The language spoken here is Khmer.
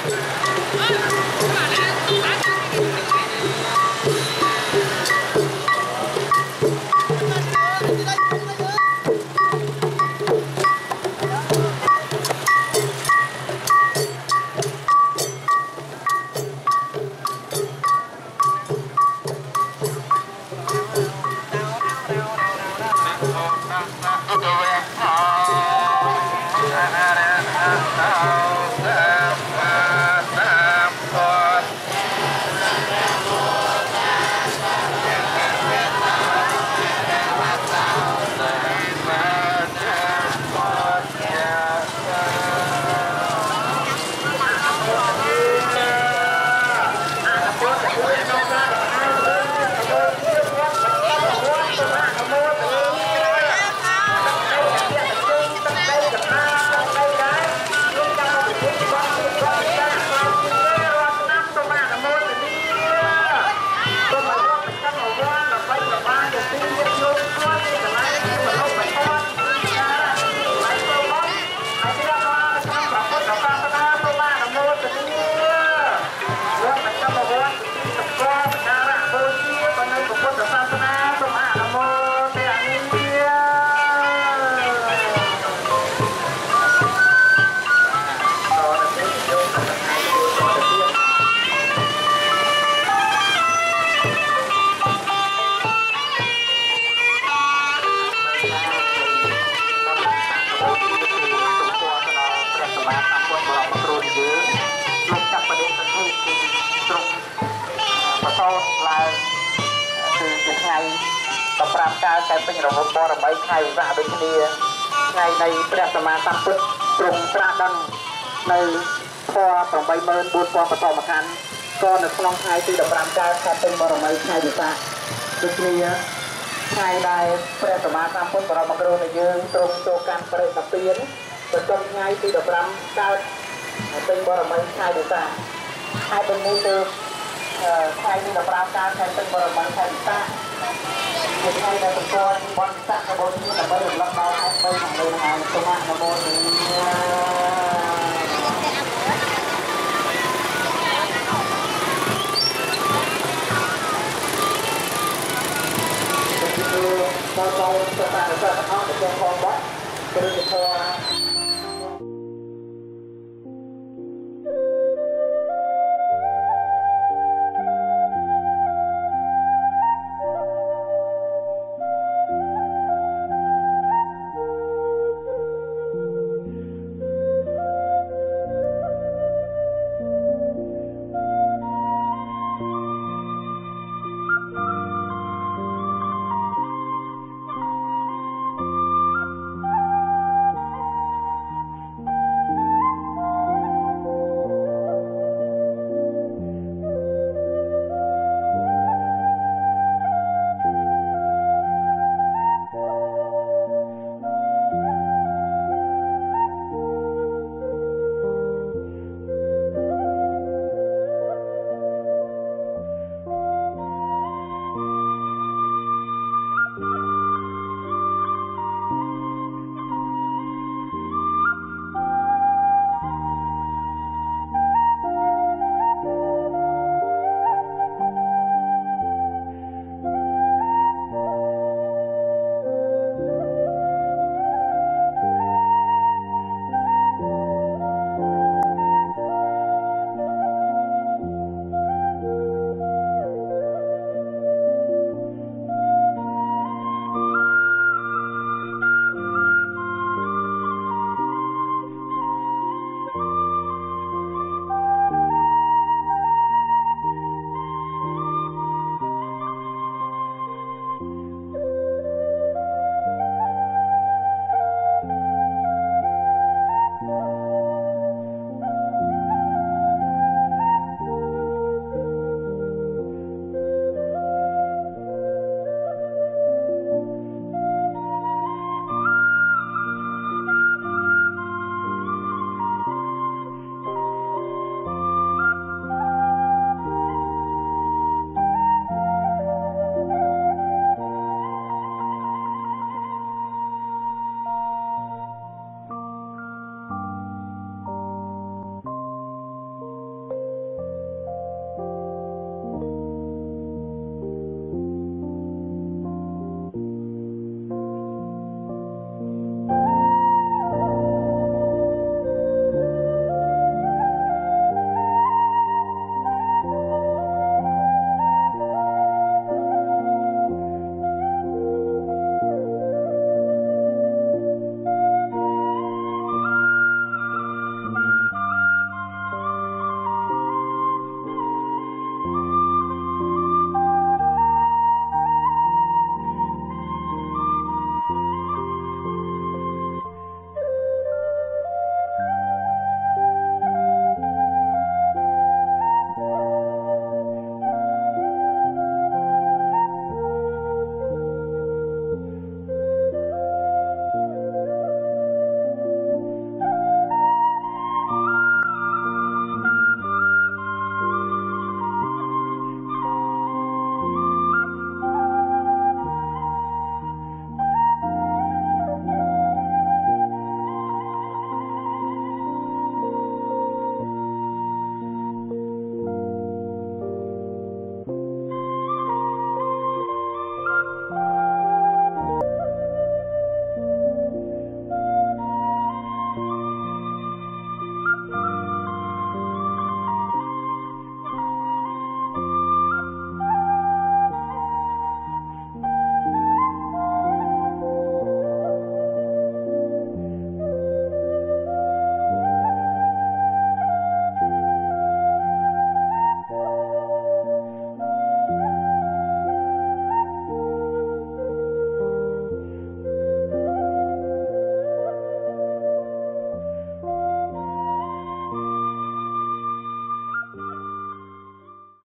ការតែពេញរហូតបរមីថ្ងៃវិសាខដូចគ្នាថ្ងៃនៃព្រះសម្មាសម្ពុទ្ធទ្រង់ត្រាស់ដឹងនៅធម៌ 84000 បឋមខណ្ឌក៏នៅក្នុងថ្ងៃទី 15 កើតខែពេញបរមីថ្ងៃវិសាខដូចគ្នាថ្ងៃដែលព្រះសម្មាសម្ពុទ្ធបរមគ្រូនៃយើងទ្រង់ចូលកាន់បរិនិព្វានប្រចាំថ្ងៃទី 15 កើតពេញបរមីថ្ងៃវិសាខហើយពេលនេះគឺថ្ងៃទី 15 កើតខែពេញបរមីថ្ងៃវិសាខជាថ្ងៃដែលប្រព័ន្ធបនស័ក្តិបុត្រដើម្បីរំលឹកដល់ខែ3ខាងលើហើយសូមអនុមោទនាដល់ដល់ប្រសាទទាំងអស់ដែលចូលផងបាត់គឺធម៌